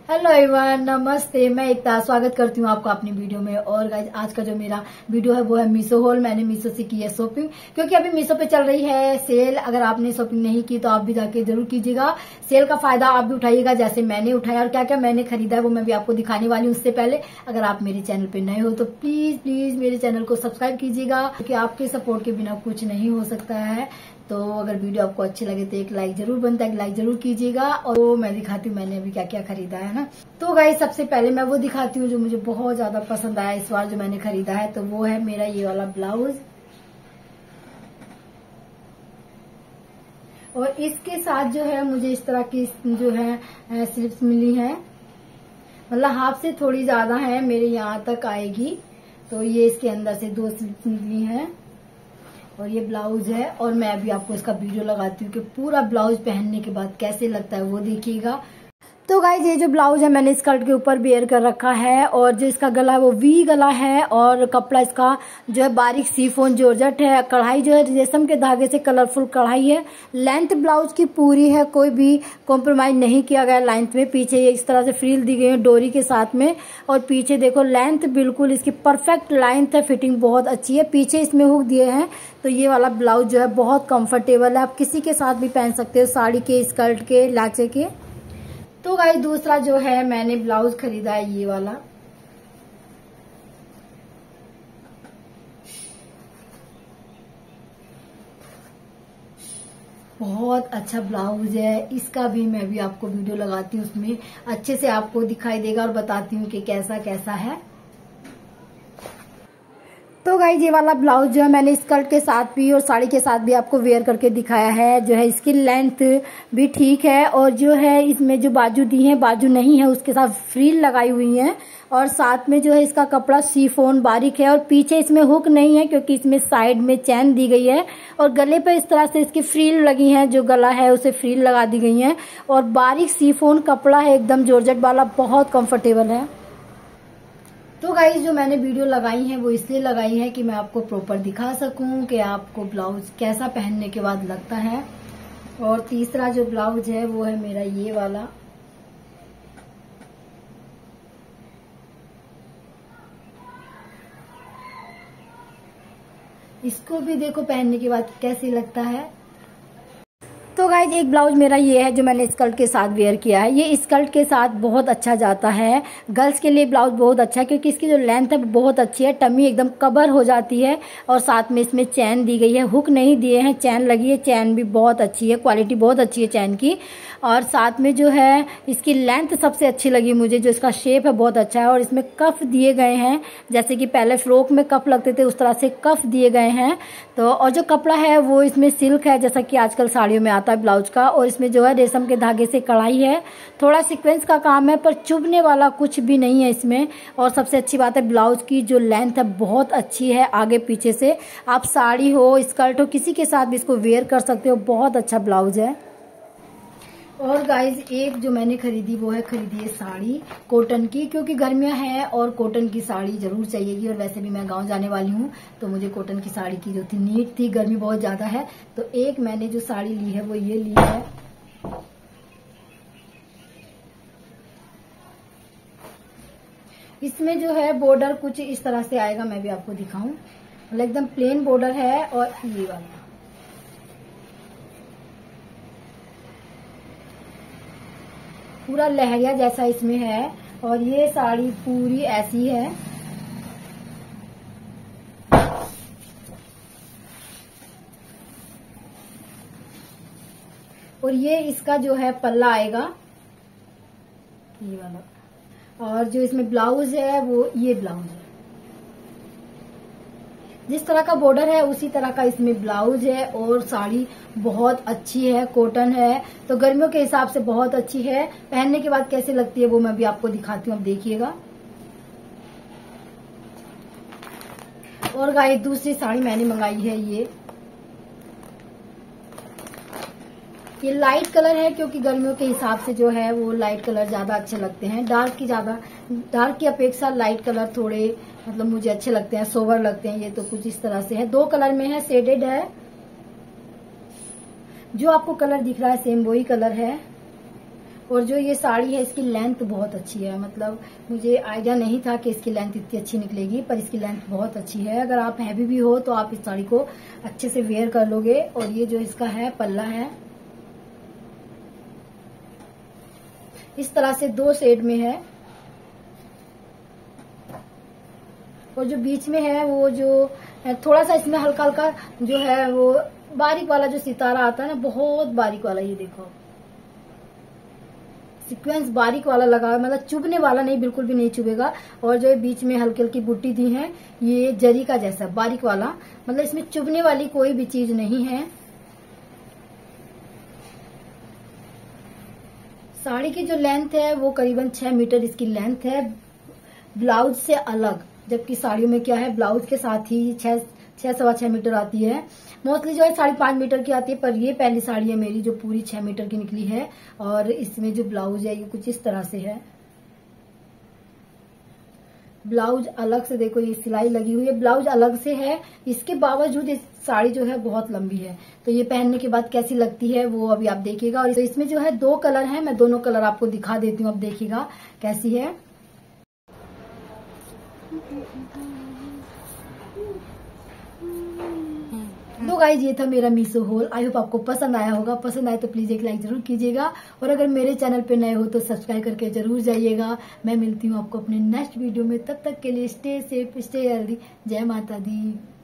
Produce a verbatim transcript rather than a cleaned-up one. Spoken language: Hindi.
हेलो एवरीवन, नमस्ते। मैं एकता स्वागत करती हूँ आपको अपनी वीडियो में। और गाइज आज का जो मेरा वीडियो है वो है मीशो हॉल। मैंने मीशो से की है शॉपिंग, क्योंकि अभी मीशो पे चल रही है सेल। अगर आपने शॉपिंग नहीं की तो आप भी जाके जरूर कीजिएगा। सेल का फायदा आप भी उठाइएगा जैसे मैंने उठाया। और क्या क्या मैंने खरीदा है वो मैं भी आपको दिखाने वाली हूँ। उससे पहले अगर आप मेरे चैनल पे नए हो तो प्लीज प्लीज मेरे चैनल को सब्सक्राइब कीजिएगा, क्योंकि आपके सपोर्ट के बिना कुछ नहीं हो सकता है। तो अगर वीडियो आपको अच्छी लगे तो एक लाइक जरूर बनता है, लाइक जरूर कीजिएगा। और वो मैं दिखाती हूँ मैंने अभी क्या क्या खरीदा है ना। तो गाइस सबसे पहले मैं वो दिखाती हूँ जो मुझे बहुत ज्यादा पसंद आया इस बार जो मैंने खरीदा है। तो वो है मेरा ये वाला ब्लाउज। और इसके साथ जो है मुझे इस तरह की जो है स्लिप्स मिली है, मतलब हाफ से थोड़ी ज्यादा है, मेरे यहाँ तक आएगी। तो ये इसके अंदर से दो स्लिप्स मिली हैं और ये ब्लाउज है। और मैं अभी आपको इसका वीडियो लगाती हूँ कि पूरा ब्लाउज पहनने के बाद कैसे लगता है वो देखिएगा। तो गाइज ये जो ब्लाउज है मैंने स्कर्ट के ऊपर वेयर कर रखा है। और जो इसका गला है वो वी गला है। और कपड़ा इसका जो है बारीक सीफोन जॉर्जेट है। कढ़ाई जो है रेशम के धागे से कलरफुल कढ़ाई है। लेंथ ब्लाउज की पूरी है, कोई भी कॉम्प्रोमाइज नहीं किया गया लेंथ में। पीछे ये इस तरह से फ्रील दी गई है डोरी के साथ में। और पीछे देखो लेंथ बिल्कुल इसकी परफेक्ट लेंथ है, फिटिंग बहुत अच्छी है। पीछे इसमें हुक दिए हैं। तो ये वाला ब्लाउज जो है बहुत कंफर्टेबल है, आप किसी के साथ भी पहन सकते हो, साड़ी के, स्कर्ट के, लाचे के। तो गाइस दूसरा जो है मैंने ब्लाउज खरीदा है ये वाला। बहुत अच्छा ब्लाउज है, इसका भी मैं भी आपको वीडियो लगाती हूँ, उसमें अच्छे से आपको दिखाई देगा और बताती हूँ कि कैसा कैसा है। तो गाइस ये वाला ब्लाउज जो है मैंने स्कर्ट के साथ भी और साड़ी के साथ भी आपको वेयर करके दिखाया है। जो है इसकी लेंथ भी ठीक है। और जो है इसमें जो बाजू दी है, बाजू नहीं है, उसके साथ फ्रील लगाई हुई है। और साथ में जो है इसका कपड़ा सीफोन बारीक है। और पीछे इसमें हुक नहीं है क्योंकि इसमें साइड में चैन दी गई है। और गले पे इस तरह से इसकी फ्रील लगी है, जो गला है उसे फ्रील लगा दी गई है। और बारीक सीफोन कपड़ा है, एकदम जॉर्जेट वाला, बहुत कंफर्टेबल है। तो गाइस जो मैंने वीडियो लगाई है वो इसलिए लगाई है कि मैं आपको प्रॉपर दिखा सकूं कि आपको ब्लाउज कैसा पहनने के बाद लगता है। और तीसरा जो ब्लाउज है वो है मेरा ये वाला। इसको भी देखो पहनने के बाद कैसे लगता है। तो गाइज एक ब्लाउज मेरा ये है जो मैंने स्कर्ट के साथ वेयर किया है। ये स्कर्ट के साथ बहुत अच्छा जाता है। गर्ल्स के लिए ब्लाउज बहुत अच्छा है क्योंकि इसकी जो लेंथ है बहुत अच्छी है, टमी एकदम कवर हो जाती है। और साथ में इसमें चैन दी गई है, हुक नहीं दिए हैं, चैन लगी है। चैन भी बहुत अच्छी है, क्वालिटी बहुत अच्छी है चैन की। और साथ में जो है इसकी लेंथ सबसे अच्छी लगी मुझे, जो इसका शेप है बहुत अच्छा है। और इसमें कफ दिए गए हैं, जैसे कि पहले फ्रॉक में कफ लगते थे उस तरह से कफ दिए गए हैं। तो और जो कपड़ा है वो इसमें सिल्क है, जैसा कि आजकल साड़ियों में आता है ब्लाउज का। और इसमें जो है रेशम के धागे से कढ़ाई है, थोड़ा सीक्वेंस का काम है पर चुभने वाला कुछ भी नहीं है इसमें। और सबसे अच्छी बात है ब्लाउज की जो लेंथ है बहुत अच्छी है, आगे पीछे से आप साड़ी हो, स्कर्ट हो, किसी के साथ भी इसको वेयर कर सकते हो। बहुत अच्छा ब्लाउज है। और गाइज एक जो मैंने खरीदी वो है खरीदी है साड़ी कॉटन की, क्योंकि गर्मियां हैं और कॉटन की साड़ी जरूर चाहिएगी। और वैसे भी मैं गांव जाने वाली हूँ तो मुझे कॉटन की साड़ी की जो थी नीड थी, गर्मी बहुत ज्यादा है। तो एक मैंने जो साड़ी ली है वो ये ली है। इसमें जो है बॉर्डर कुछ इस तरह से आएगा, मैं भी आपको दिखाऊं। मतलब एकदम प्लेन बॉर्डर है। और ये वाला पूरा लहरिया जैसा इसमें है। और ये साड़ी पूरी ऐसी है। और ये इसका जो है पल्ला आएगा ये वाला। और जो इसमें ब्लाउज है वो ये ब्लाउज है। जिस तरह का बॉर्डर है उसी तरह का इसमें ब्लाउज है। और साड़ी बहुत अच्छी है, कॉटन है, तो गर्मियों के हिसाब से बहुत अच्छी है। पहनने के बाद कैसे लगती है वो मैं भी आपको दिखाती हूँ, अब देखिएगा। और गाइस दूसरी साड़ी मैंने मंगाई है ये ये लाइट कलर है, क्योंकि गर्मियों के हिसाब से जो है वो लाइट कलर ज्यादा अच्छे लगते हैं। डार्क की ज्यादा डार्क की अपेक्षा लाइट कलर थोड़े मतलब मुझे अच्छे लगते हैं, सोबर लगते हैं। ये तो कुछ इस तरह से है, दो कलर में है, शेडेड है। जो आपको कलर दिख रहा है सेम वही कलर है। और जो ये साड़ी है इसकी लेंथ बहुत अच्छी है, मतलब मुझे आइडिया नहीं था कि इसकी लेंथ इतनी अच्छी निकलेगी, पर इसकी लेंथ बहुत अच्छी है। अगर आप हैवी भी हो तो आप इस साड़ी को अच्छे से वेयर कर लोगे। और ये जो इसका है पल्ला है, इस तरह से दो शेड में है। और जो बीच में है वो जो थोड़ा सा इसमें हल्का हल्का जो है वो बारीक वाला जो सितारा आता है ना, बहुत बारीक वाला, ये देखो सीक्वेंस बारीक वाला लगा है, मतलब चुभने वाला नहीं, बिल्कुल भी नहीं चुभेगा। और जो बीच में हल्की हल्की बूटी दी है ये जरी का जैसा बारीक वाला, मतलब इसमें चुभने वाली कोई भी चीज नहीं है। साड़ी की जो लेंथ है वो करीबन छह मीटर इसकी लेंथ है, ब्लाउज से अलग। जबकि साड़ियों में क्या है, ब्लाउज के साथ ही छह छह सवा छह मीटर आती है, मोस्टली जो है साढ़े पांच मीटर की आती है। पर ये पहली साड़ी है मेरी जो पूरी छह मीटर की निकली है। और इसमें जो ब्लाउज है ये कुछ इस तरह से है। ब्लाउज अलग से देखो, ये सिलाई लगी हुई है, ब्लाउज अलग से है। इसके बावजूद इस साड़ी जो है बहुत लंबी है। तो ये पहनने के बाद कैसी लगती है वो अभी आप देखिएगा। और इसमें जो है दो कलर है, मैं दोनों कलर आपको दिखा देती हूँ, अब देखिएगा कैसी है। तो गाइज ये था मेरा मीशो हॉल। आई होप आपको पसंद आया होगा। पसंद आए तो प्लीज एक लाइक जरूर कीजिएगा। और अगर मेरे चैनल पे नए हो तो सब्सक्राइब करके जरूर जाइएगा। मैं मिलती हूँ आपको अपने नेक्स्ट वीडियो में, तब तक के लिए स्टे सेफ, स्टे हेल्दी। जय माता दी।